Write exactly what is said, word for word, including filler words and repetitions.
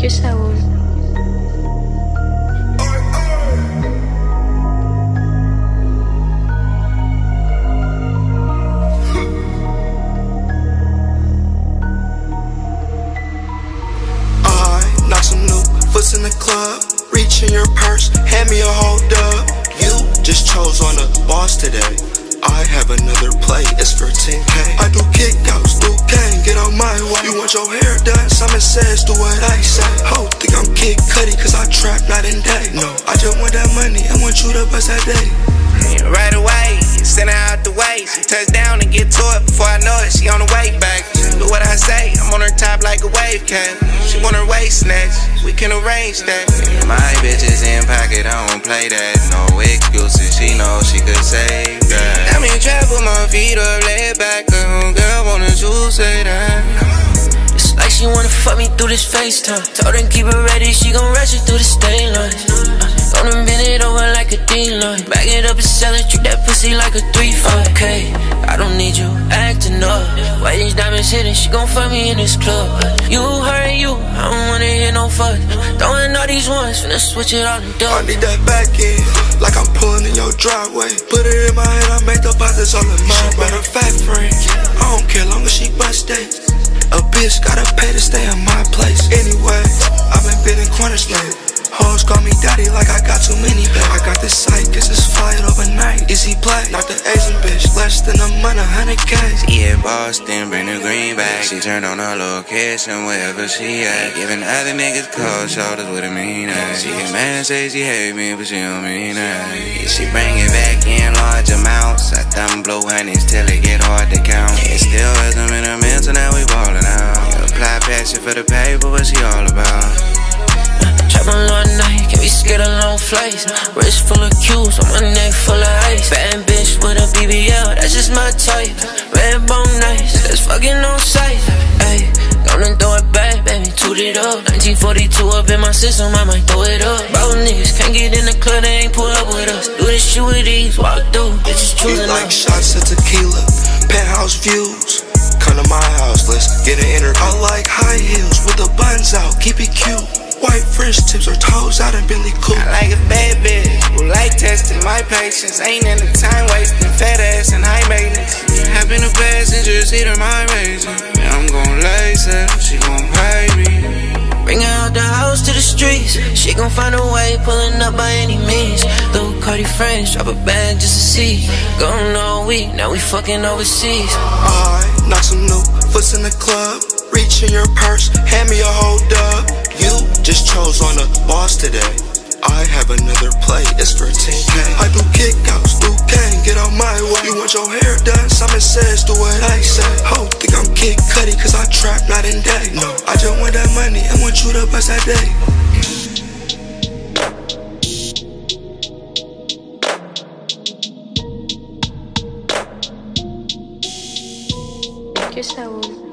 Que Saúl. Foots in the club, reach in your purse, hand me a whole dub. You just chose on a boss today. I have another play, it's for ten K. I do kickouts, do gang, get on my way. You want your hair done, Simon Says, do what I say. Ho, think I'm Kid Cudi, cause I trap night and day. No, I just want that money, I want you to bust that day. Right away, send her out the way. She touch down and get to it before I know it, she on the way back. Do what I say, I'm on her top like a wave cap. She want her waist snatch, we can arrange that. My bitch is in pocket, I don't play that. No excuses, she knows she could save that. I'm in trap with my feet up, laid back. Girl, girl, wanna you say that? It's like she wanna fuck me through this FaceTime. Told her keep her ready, she gon' rush it through the stain lines. uh, Gonna bend it over like a D-line. Back it up and sell it, treat that pussy like a three five. Okay, I don't need you acting up. Why these diamonds hitting, she gon' fuck me in this club. You, her and you, I don't wanna hear no fuss. Throwing all these ones, finna switch it all to dub. I need that back end, like I'm pulling in your driveway. Put it in my head, I make the boxes all in my matter of fact, friend, I don't care long as she bust dates. A bitch gotta pay to stay in my place. Anyway, I've been bending corners lately. Hoes call me daddy like I got too many bags. I got this sight, guess it's flight overnight. Easy play, not the Asian bitch, less than a month, a hundred K. She in Boston, bring the green back. She turned on her location wherever she at. Giving other niggas cold shoulders with a mean ass. She get mad and say she hate me, but she don't mean that. Yeah, she bring it back in large amounts. I thumb blow honeys till it get hard to count. It still hasn't been a minute, so now we ballin' out. Yeah, apply passion for the paper, what she all about? Trap on all night, can't be scared of long flights. Wrist full of Q's, on my neck full of ice. Bad bitch with a B B L, that's just my type. Red bone nice, that's fucking on sight. Ayy, gonna throw it back, baby, toot it up. nineteen forty-two up in my system, I might throw it up. Bro niggas can't get in the club, they ain't pull up with us. Do this shit with ease, walk through, bitches choosing like up. shots of tequila, penthouse views. Come to my house, let's get an interview. I like high heels with the buns out, keep it cute. White French tips or toes out in Billy Cool. I like a bad bitch who like testing my patience. Ain't in the time wasting, fat ass and high maintenance. Hop in the passenger seat of my razor. Yeah, I'm gon' lace her, she gon' pay me. Bring her out the house to the streets. She gon' find a way, pulling up by any means. Little Cardi friends, drop a bag just to see. Gone all week, now we fucking overseas. I knock some new foots in the club, reach in your purse, hand me a whole dub. You just chose on a boss today. I have another play, it's for ten K. I do kickouts, do gang, get on my way. You want your hair done, Simon Says, do what I say. Ho, think I'm Kid Cudi, cause I trap night and day. No, I just want that money, I want you to bust that day. Que Saúl.